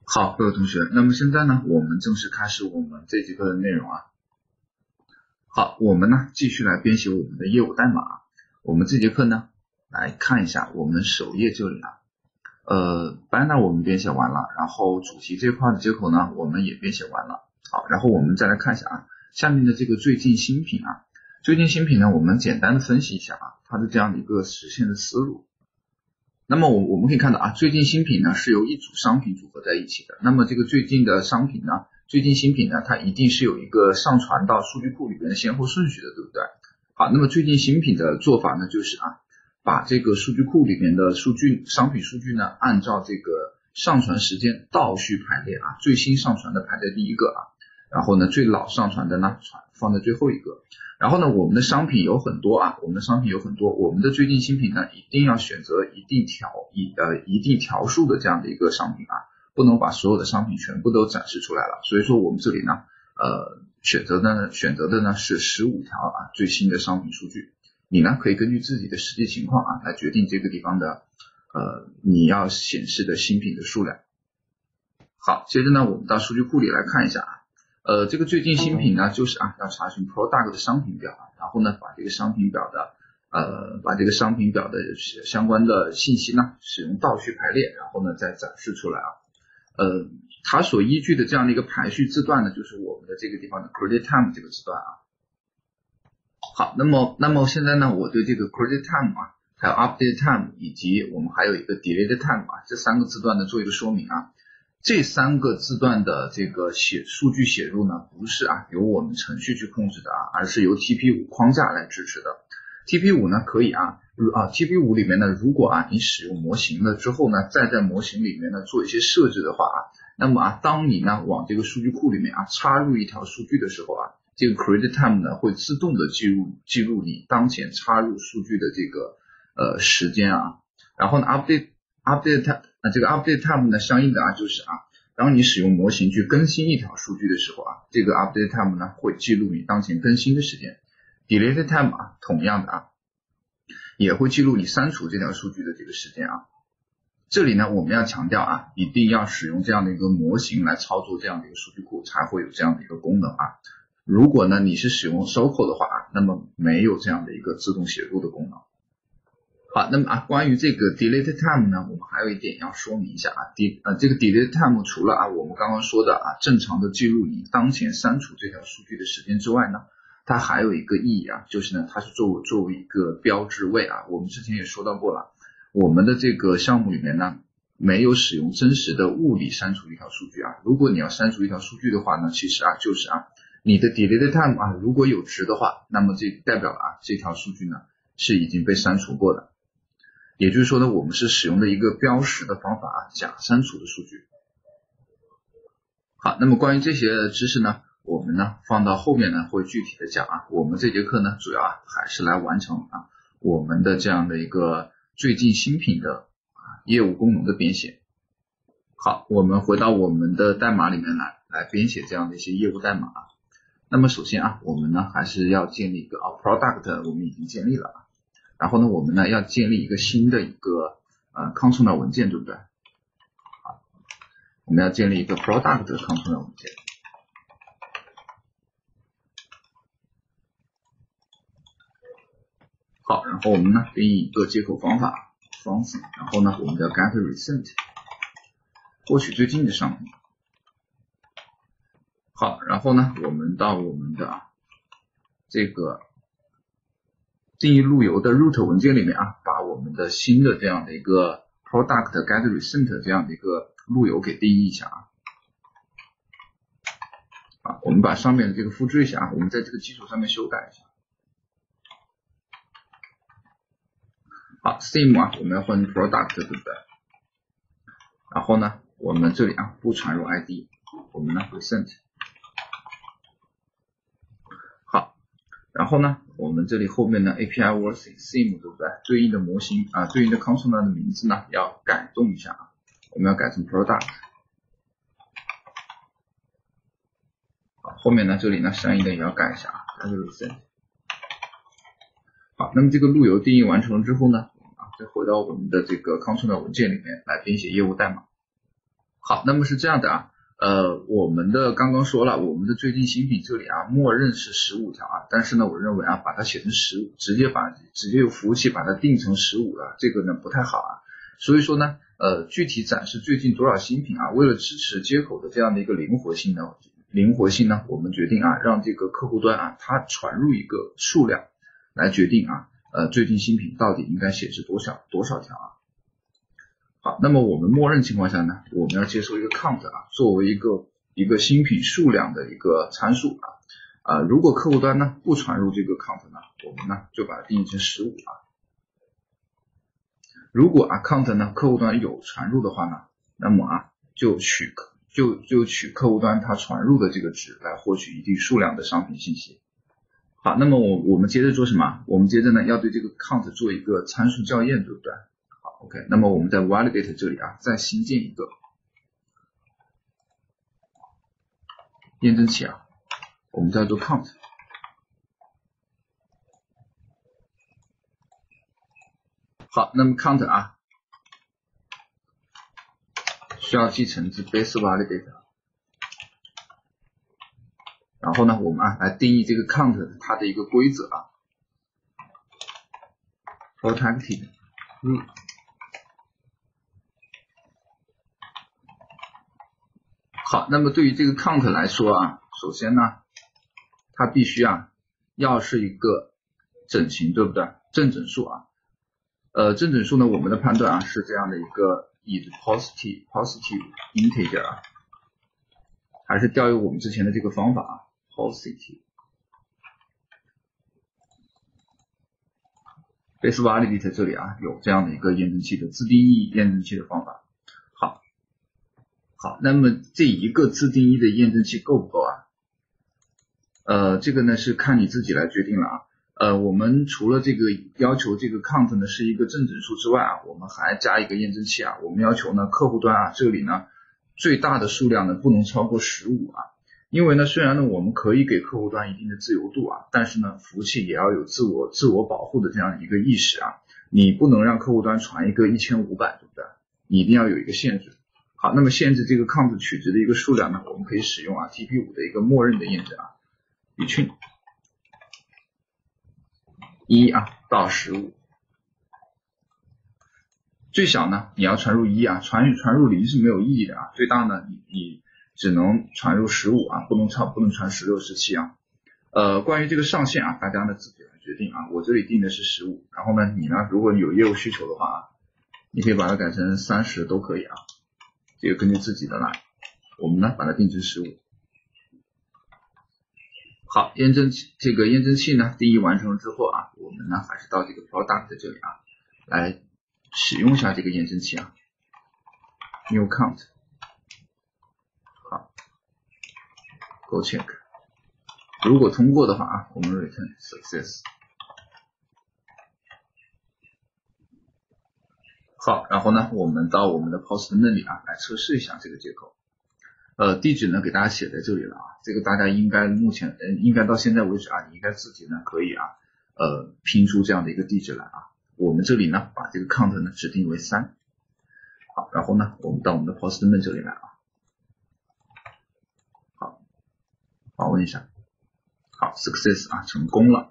好，各位同学，那么现在呢，我们正式开始我们这节课的内容啊。好，我们呢继续来编写我们的业务代码。我们这节课呢，来看一下我们首页这里啊，banner 我们编写完了，然后主题这块的接口呢，我们也编写完了。好，然后我们再来看一下啊，下面的这个最近新品啊，最近新品呢，我们简单的分析一下啊，它的这样的一个实现的思路。那么我们可以看到啊，最近新品呢是由一组商品组合在一起的。那么这个最近的商品呢，最近新品呢，它一定是有一个上传到数据库里边的先后顺序的，对不对？好，那么最近新品的做法呢，就是啊，把这个数据库里面的数据商品数据呢，按照这个上传时间倒序排列啊，最新上传的排在第一个啊，然后呢最老上传的呢放在最后一个。然后呢，我们的商品有很多啊，我们的最近新品呢，一定要选择一定条数的这样的一个商品啊，不能把所有的商品全部都展示出来了。所以说我们这里呢，选择的呢是15条啊最新的商品数据。你呢可以根据自己的实际情况啊来决定这个地方的你要显示的新品的数量。好，接着呢我们到数据库里来看一下啊。这个最近新品呢，就是啊，要查询 product 的商品表啊，然后呢，把这个商品表的相关的信息呢，使用倒序排列，然后呢，再展示出来啊。它所依据的这样的一个排序字段呢，就是我们的这个地方的 credit time 这个字段啊。好，那么现在呢，我对这个 credit time 啊，还有 update time 以及我们还有一个 delete time 啊，这三个字段呢做一个说明啊。这三个字段的这个数据写入呢，不是啊由我们程序去控制的啊，而是由 TP5 框架来支持的。TP5 呢可以TP5 里面呢，如果啊你使用模型了之后呢，再在模型里面呢做一些设置的话啊，那么啊当你呢往这个数据库里面啊插入一条数据的时候啊，这个 create time 呢会自动的记录你当前插入数据的这个时间啊，然后呢 update time 这个 update time 呢相应的啊就是啊，当你使用模型去更新一条数据的时候啊，这个 update time 呢会记录你当前更新的时间。delete time 啊，同样的啊，也会记录你删除这条数据的这个时间啊。这里呢我们要强调啊，一定要使用这样的一个模型来操作这样的一个数据库，才会有这样的一个功能啊。如果呢你是使用 SOCO 的话啊，那么没有这样的一个自动写入的功能。好，那么啊，关于这个 delete time 呢，我们还有一点要说明一下啊，这个 delete time 除了啊我们刚刚说的啊正常的记录你当前删除这条数据的时间之外呢，它还有一个意义啊，就是呢它是作为一个标志位啊，我们之前也说到过了，我们的这个项目里面呢没有使用真实的物理删除一条数据啊，如果你要删除一条数据的话呢，其实啊就是啊你的 delete time 啊如果有值的话，那么这代表了啊这条数据呢是已经被删除过的。也就是说呢，我们是使用的一个标识的方法啊，假删除的数据。好，那么关于这些知识呢，我们呢放到后面呢会具体的讲啊。我们这节课呢主要啊还是来完成啊我们的这样的一个最近新品的业务功能的编写。好，我们回到我们的代码里面来编写这样的一些业务代码啊。那么首先啊，我们呢还是要建立一个product 我们已经建立了啊。然后呢，我们呢要建立一个新的一个container 文件，对不对？好，我们要建立一个 product container 文件。好，然后我们呢定义一个接口方法 function， 然后呢我们叫 get recent， 获取最近的商品。好，然后呢我们到我们的这个定义路由的 root 文件里面啊，把我们的新的这样的一个 product get recent 这样的一个路由给定义一下啊。好，我们把上面的这个复制一下啊，我们在这个基础上面修改一下。好 ，theme 啊，我们要换 product 对不对？然后呢，我们这里啊不传入 ID， 我们呢 recent。好，然后呢，我们这里后面的 API worthy theme 对不对？对应的模型啊，对应的 container 的名字呢要改动一下啊，我们要改成 product。好，后面呢这里呢相应的也要改一下啊 ，recent。好，那么这个路由定义完成了之后呢，再回到我们的这个 container 文件里面来编写业务代码。 好，那么是这样的啊，我们的刚刚说了，我们的最近新品这里啊，默认是15条啊，但是呢，我认为啊，把它写成15，直接由服务器把它定成15了，这个呢不太好啊。所以说呢，具体展示最近多少新品啊，为了支持接口的这样的一个灵活性呢，我们决定啊，让这个客户端啊，它传入一个数量来决定啊，最近新品到底应该显示多少条啊。好，那么我们默认情况下呢，我们要接收一个 count 啊，作为一个新品数量的一个参数啊。如果客户端呢不传入这个 count 呢，我们呢就把它定义成15啊。如果啊 count 呢客户端有传入的话呢，那么啊就取客户端它传入的这个值来获取一定数量的商品信息。好，那么我们接着做什么？我们接着呢要对这个 count 做一个参数校验，对不对？好 ，OK， 那么我们在 validate 这里啊再新建一个验证器啊，我们叫做 count。好，那么 count 啊需要继承至 base validate， 然后呢我们啊来定义这个 count 它的一个规则啊 protected root。好，那么对于这个 count 来说啊，首先呢它必须啊要是一个整形，对不对？正整数啊。正整数呢，我们的判断啊是这样的一个 is positive integer 啊，还是调用我们之前的这个方法啊 positive base validate 这里啊有这样的一个验证器的自定义验证器的方法。好，那么这一个自定义的验证器够不够啊？这个呢是看你自己来决定了啊。我们除了这个要求这个 count 呢是一个正整数之外啊，我们还加一个验证器啊。我们要求呢客户端啊这里呢最大的数量呢不能超过15啊。因为呢虽然呢我们可以给客户端一定的自由度啊，但是呢服务器也要有自我保护的这样一个意识啊。你不能让客户端传一个1500，对不对？你一定要有一个限制。好，那么限制这个 count 取值的一个数量呢，我们可以使用啊 TP5 的一个默认的验证啊，between 1啊到15，最小呢你要传入1啊，传入0是没有意义的啊，最大呢你只能传入15啊，不能传16、17啊。关于这个上限啊，大家呢自己来决定啊，我这里定的是15，然后呢你呢如果你有业务需求的话啊，你可以把它改成30都可以啊。这个根据自己的来，我们呢把它定成15。好，验证器呢定义完成了之后啊，我们呢还是到这个 product 这里啊，来使用一下这个验证器啊 ，new count， 好 ，go check， 如果通过的话啊，我们 return success。好，然后呢，我们到我们的 Postman 里啊，来测试一下这个接口。地址呢给大家写在这里了啊，这个大家应该应该到现在为止啊，你应该自己呢可以啊，拼出这样的一个地址来啊。我们这里呢把这个 count 呢指定为3。好，然后呢我们到我们的 Postman 这里来啊。好，访问一下。好 ，success 啊，成功了。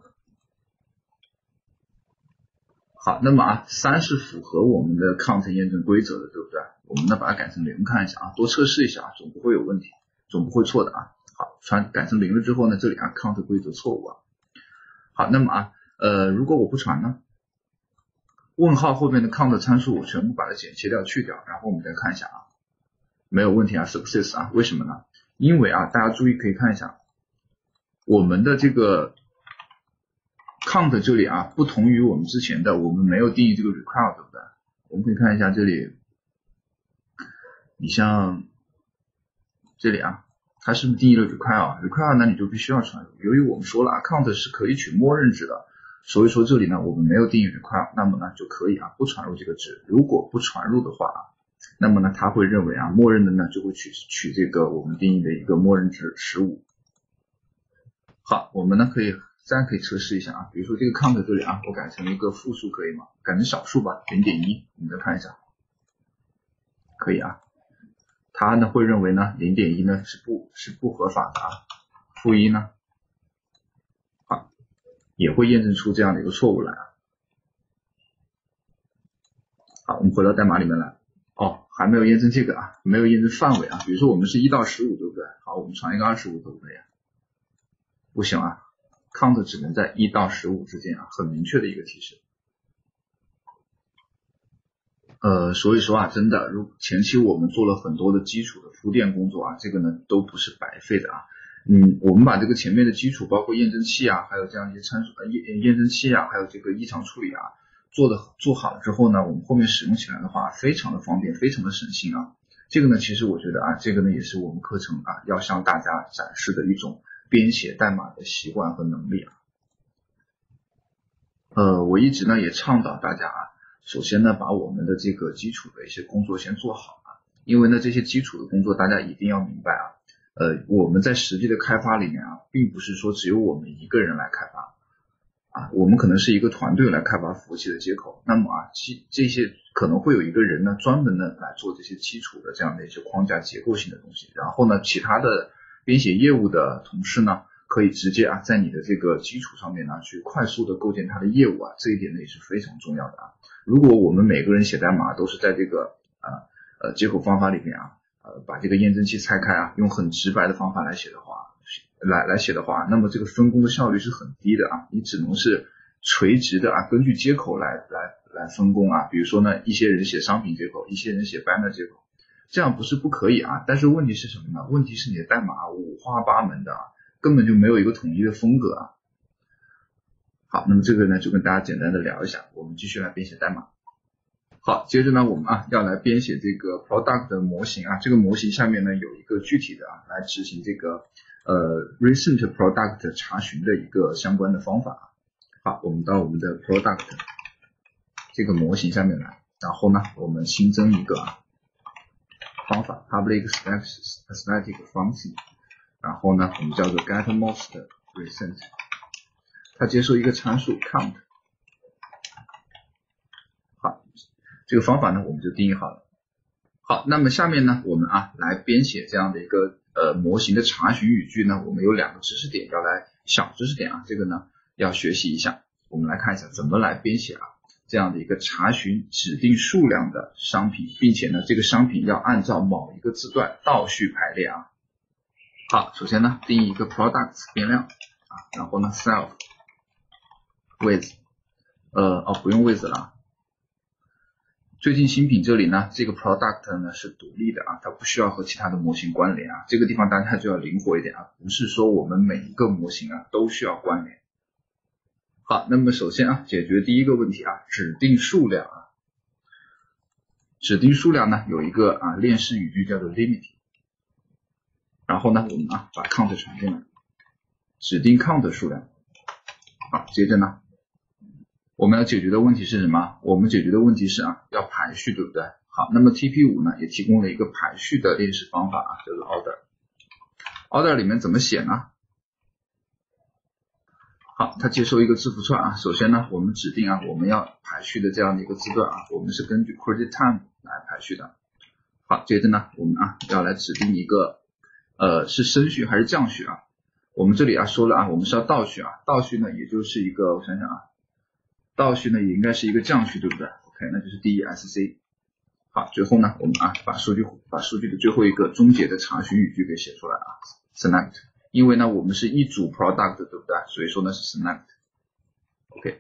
好，那么啊，3是符合我们的 count 验证规则的，对不对？我们呢把它改成0看一下啊，多测试一下啊，总不会有问题，总不会错的啊。好，改成0了之后呢，这里啊 count 规则错误啊。好，那么啊，如果我不传呢，问号后面的 count 参数我全部把它剪切掉去掉，然后我们再看一下啊，没有问题啊 ，success 啊，为什么呢？因为啊，大家注意可以看一下，我们的这个count 这里啊，不同于我们之前的，我们没有定义这个 require， 对不对？我们可以看一下这里，你像这里啊，它是不是定义了 require 呢？你就必须要传入。由于我们说了啊 count 是可以取默认值的，所以说这里呢我们没有定义 require， 那么呢就可以啊不传入这个值。如果不传入的话啊，那么呢它会认为啊默认的呢就会取这个我们定义的一个默认值15。好，我们呢可以测试一下啊，比如说这个 count 这里啊，我改成一个复数可以吗？改成小数吧，0.1，我们再看一下，可以啊。 它呢会认为呢 0.1 呢是不合法的啊，负1呢也会验证出这样的一个错误来啊。好，我们回到代码里面来。还没有验证这个啊，没有验证范围啊。比如说我们是1到15，对不对？好，我们传一个25可不可以啊？不行啊 ，count 只能在1到15之间啊，很明确的一个提示。所以说啊，真的，前期我们做了很多的基础的铺垫工作啊，这个呢都不是白费的啊。我们把这个前面的基础，包括验证器啊，还有这样一些参数验证器啊，还有这个异常处理啊，做好了之后呢，我们后面使用起来的话，非常的方便，非常的省心啊。这个呢，其实我觉得啊，这个呢也是我们课程啊要向大家展示的一种编写代码的习惯和能力啊。我一直呢也倡导大家啊，首先呢把我们的这个基础的一些工作先做好啊，因为呢这些基础的工作大家一定要明白啊。我们在实际的开发里面啊，并不是说只有我们一个人来开发啊，我们可能是一个团队来开发服务器的接口。那么啊，这些可能会有一个人呢专门的来做这些基础的这样的一些框架结构性的东西，然后呢，其他的编写业务的同事呢，可以直接啊在你的这个基础上面呢去快速的构建它的业务啊，这一点呢也是非常重要的啊。如果我们每个人写代码都是在这个接口方法里面啊，把这个验证器拆开啊，用很直白的方法来写的话，那么这个分工的效率是很低的啊，你只能是垂直的啊，根据接口来分工啊。比如说呢，一些人写商品接口，一些人写 banner 接口，这样不是不可以啊，但是问题是什么呢？问题是你的代码五花八门的啊，根本就没有一个统一的风格啊。好，那么这个呢就跟大家简单的聊一下，我们继续来编写代码。好，接着呢我们要来编写这个 product 的模型啊，这个模型下面呢有一个具体的来执行这个recent product 查询的一个相关的方法。好，我们到我们的 product 这个模型下面来，然后呢我们新增一个方法 public static function， 然后呢我们叫做 get most recent， 它接受一个参数 count。 好，这个方法呢我们就定义好了。好，那么下面呢我们来编写这样的一个模型的查询语句呢，我们有2个知识点要来，小知识点啊，这个呢要学习一下。我们来看一下怎么来编写这样的一个查询指定数量的商品，并且呢这个商品要按照某一个字段倒序排列啊。好，首先呢定义一个 products 变量然后呢 self with 不用 with 了。最近新品这里呢，这个 product 呢是独立的它不需要和其他的模型关联这个地方大家就要灵活一点不是说我们每一个模型都需要关联。好，那么首先解决第一个问题指定数量指定数量呢有一个链式语句叫做 limit， 然后呢我们把 count 传进来，指定 count 数量。好，接着呢我们要解决的问题是什么？我们解决的问题是要排序，对不对？好，那么 TP5 呢也提供了一个排序的链式方法叫做 order。order 里面怎么写呢？好，它接收一个字符串首先呢我们指定我们要排序的这样的一个字段我们是根据 credit time 来排序的。好，接着呢我们要来指定一个是升序还是降序我们这里说了我们是要倒序倒序呢也就是一个，我想想倒序呢也应该是一个降序，对不对 ？OK， 那就是 DESC。好，最后呢我们把数据的最后一个终结的查询语句给写出来select， 因为呢我们是一组 product， 对不对？所以说呢是 select。 OK，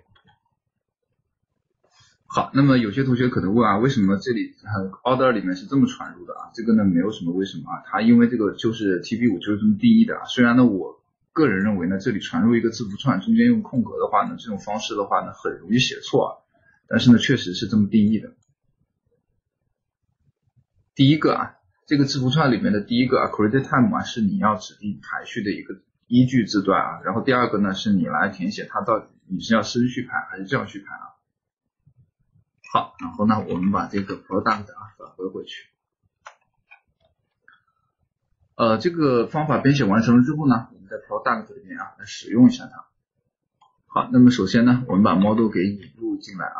好，那么有些同学可能问为什么这里order 里面是这么传入的这个呢没有什么为什么它因为这个就是 TP5 就是这么定义的虽然呢我个人认为呢这里传入一个字符串中间用空格的话呢，这种方式的话呢很容易写错但是呢确实是这么定义的。第一个这个字符串里面的第一个credit time是你要指定排序的一个依据字段然后第二个呢是你来填写它到底你是要升序排还是降序排好，然后呢我们把这个 product 返回去。这个方法编写完成了之后呢，我们在 product 里面来使用一下它。好，那么首先呢我们把 model 给引入进来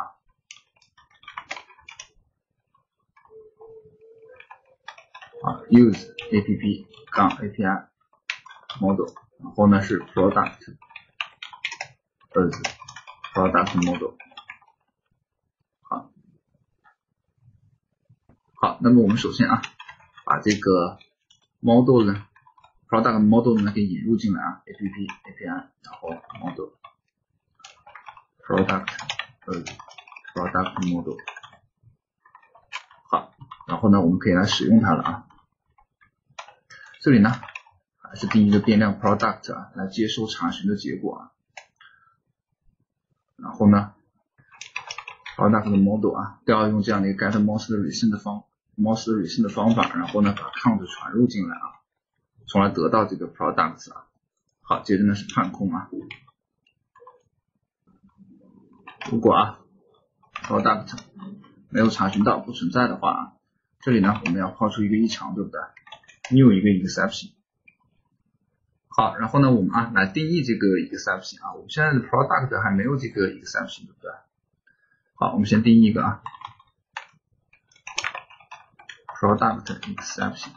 use app 杠 API model， 然后呢是 product as product model。 好，那么我们首先啊把这个 model 呢 product model 呢给引入进来啊 app API， 然后 model product as product model。 好，然后呢我们可以来使用它了啊。这里呢还是定一个变量 product 啊来接收查询的结果啊。然后呢 product model 啊调用这样的一个 get most recent 的方法，然后呢把 count 传入进来啊，从而得到这个 products 啊。好，接着呢是判空啊。如果啊 product 没有查询到不存在的话啊，这里呢我们要抛出一个异常，对不对 ？new 一个 exception。好，然后呢我们啊来定义这个 exception 啊，我们现在的 product 还没有这个 exception， 对不对？好，我们先定义一个啊 product exception。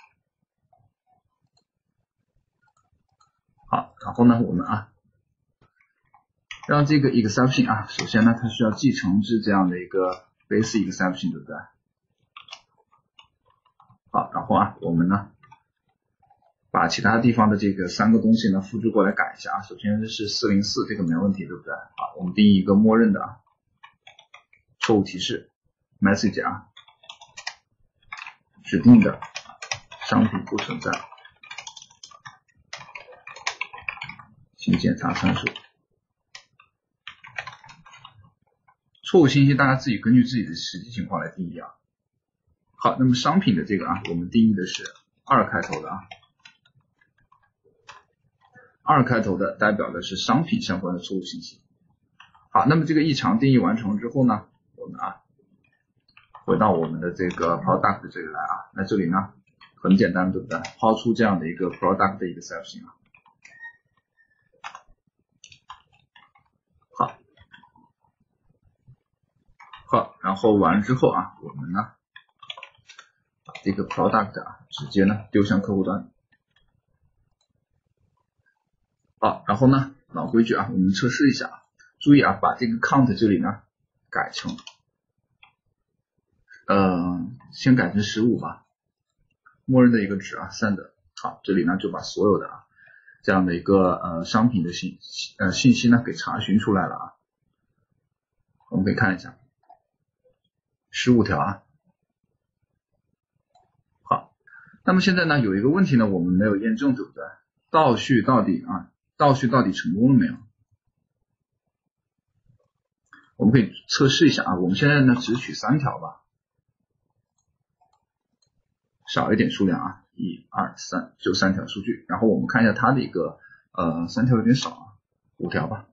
好，然后呢我们啊让这个 exception 啊，首先呢它需要继承至这样的一个 base exception， 对不对？好，然后啊我们呢把其他地方的这个3个东西呢复制过来改一下啊。首先是404，这个没问题，对不对？好，我们定义一个默认的啊错误提示 message 啊，指定的商品不存在，请检查参数。错误信息大家自己根据自己的实际情况来定义啊。好，那么商品的这个啊，我们定义的是2开头的啊，2开头的代表的是商品相关的错误信息。好，那么这个异常定义完成之后呢，我们啊回到我们的这个 product 这里来啊，那这里呢很简单，对不对？抛出这样的一个 product exception 啊。好，然后完了之后啊，我们呢把这个 product 啊直接呢丢向客户端。好，然后呢老规矩啊，我们测试一下，注意啊，把这个 count 这里呢改成先改成15吧，默认的一个值啊 send。好，这里呢就把所有的啊这样的一个商品的信息呢给查询出来了啊。我们可以看一下15条啊。好，那么现在呢有一个问题呢我们没有验证，对不对？倒序到底成功了没有？我们可以测试一下啊，我们现在呢只取3条吧，少一点数量啊，1、2、3，就3条数据。然后我们看一下它的一个3条有点少啊，5条吧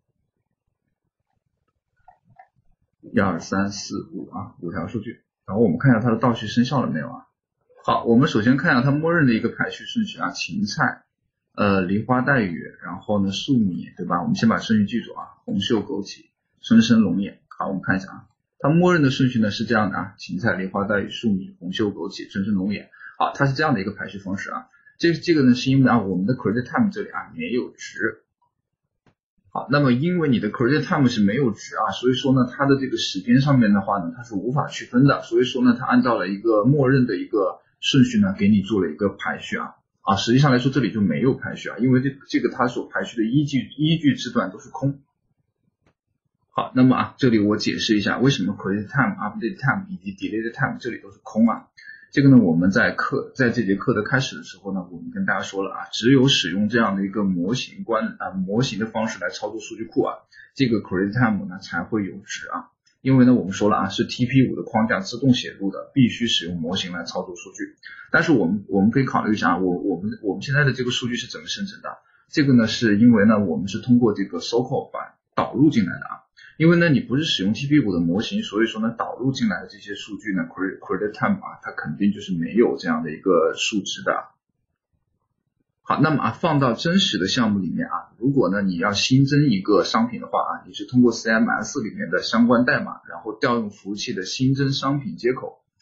，1、2、3、4、5啊，5条数据。然后我们看一下它的倒序生效了没有啊？好，我们首先看一下它默认的一个排序顺序啊，芹菜、梨花带雨，然后呢粟米，对吧？我们先把顺序记住啊，红袖枸杞、春生龙眼。好，我们看一下啊，它默认的顺序呢是这样的啊，芹菜、梨花带雨、粟米、红袖枸杞、春生龙眼。好，它是这样的一个排序方式啊。这个呢是因为啊我们的 credit time 这里啊没有值。好，那么因为你的 credit time 是没有值啊，所以说呢它的这个时间上面的话呢它是无法区分的，所以说呢它按照了一个默认的一个顺序呢给你做了一个排序啊。实际上来说这里就没有排序啊，因为这个它所排序的依据字段都是空。好，那么啊这里我解释一下为什么 credit time、update time 以及 delete time 这里都是空啊。这个呢我们在这节课的开始的时候呢，我们跟大家说了啊，只有使用这样的一个模型的方式来操作数据库啊，这个 credit time 呢才会有值啊。因为呢我们说了啊，是 TP5 的框架自动写入的，必须使用模型来操作数据。但是我们可以考虑一下，我们现在的这个数据是怎么生成的？这个呢是因为呢我们是通过这个 SOCL 版导入进来的啊。因为呢你不是使用 TP5 的模型，所以说呢导入进来的这些数据呢 credit time 啊，它肯定就是没有这样的一个数值的。好，那么啊放到真实的项目里面啊，如果呢你要新增一个商品的话啊，你是通过 CMS 里面的相关代码，然后调用服务器的新增商品接口，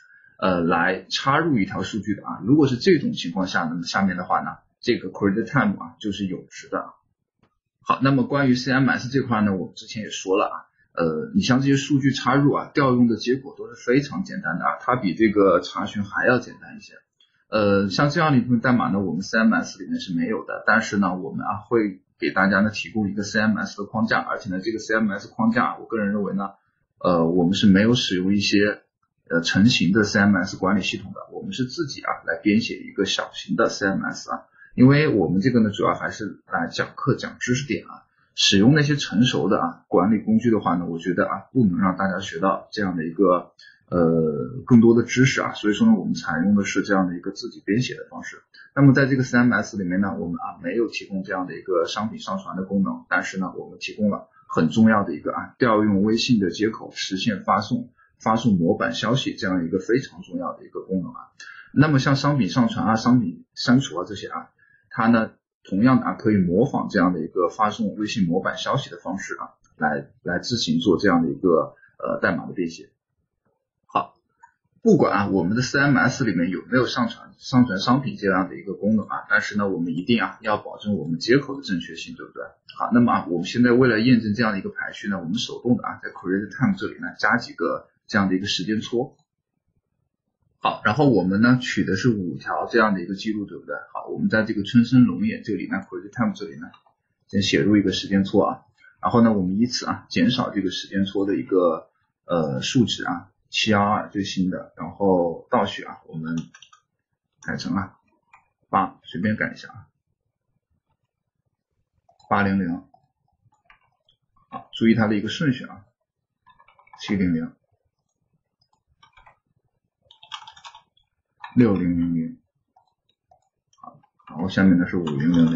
来插入一条数据的啊。如果是这种情况下，那么下面的话呢，这个 createTime 啊就是有值的。好，那么关于 CMS 这块呢，我们之前也说了啊，你像这些数据插入啊，调用的结果都是非常简单的啊，它比这个查询还要简单一些。像这样的一部分代码呢，我们 CMS 里面是没有的，但是呢，我们会给大家呢提供一个 CMS 的框架，而且呢，这个 CMS 框架，我个人认为呢，我们是没有使用一些成型的 CMS 管理系统的，我们是自己啊来编写一个小型的 CMS 啊，因为我们这个呢主要还是来讲课讲知识点啊，使用那些成熟的啊管理工具的话呢，我觉得啊不能让大家学到这样的一个更多的知识啊，所以说呢我们采用的是这样的一个自己编写的方式。那么在这个 CMS 里面呢，我们啊没有提供这样的一个商品上传的功能，但是呢我们提供了很重要的一个啊调用微信的接口实现发送模板消息这样一个非常重要的一个功能啊。那么像商品上传啊、商品删除啊这些啊，它呢同样的啊可以模仿这样的一个发送微信模板消息的方式啊，来自行做这样的一个代码的编写。好，不管啊我们的 CMS 里面有没有上传商品这样的一个功能啊，但是呢我们一定啊要保证我们接口的正确性，对不对？好，那么啊我们现在为了验证这样的一个排序呢，我们手动的啊在 createTime 这里呢加几个这样的一个时间戳。好，然后我们呢取的是5条这样的一个记录，对不对？好，我们在这个春生龙眼这里呢 createTime 这里呢先写入一个时间戳啊，然后呢我们以此啊减少这个时间戳的一个数值啊712最新的，然后倒序啊我们改成啊8，随便改一下啊800，好，注意它的一个顺序啊700。6000，好，然后下面呢是5000。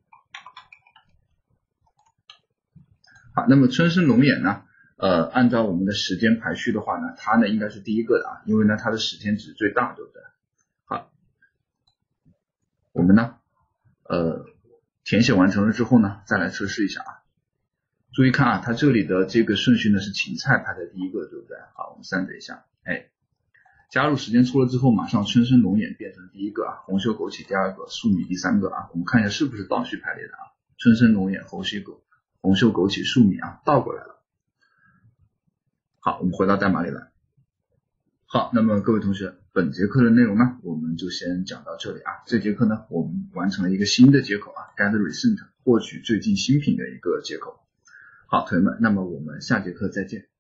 好，那么春生龙眼呢，按照我们的时间排序的话呢，它呢应该是第一个的啊，因为呢它的时间值最大，对不对？好，我们呢，填写完成了之后呢，再来测试一下啊。注意看啊，它这里的这个顺序呢是芹菜排在第一个，对不对？好，我们散着一下，哎。加入时间戳了之后，马上春生龙眼变成第一个啊，红袖枸杞第二个，粟米第三个啊。我们看一下是不是倒序排列的啊？春生龙眼、红袖枸杞、粟米啊，倒过来了。好，我们回到代码里来。好，那么各位同学，本节课的内容呢，我们就先讲到这里啊。这节课呢，我们完成了一个新的接口啊 ，get recent 获取最近新品的一个接口。好，同学们，那么我们下节课再见。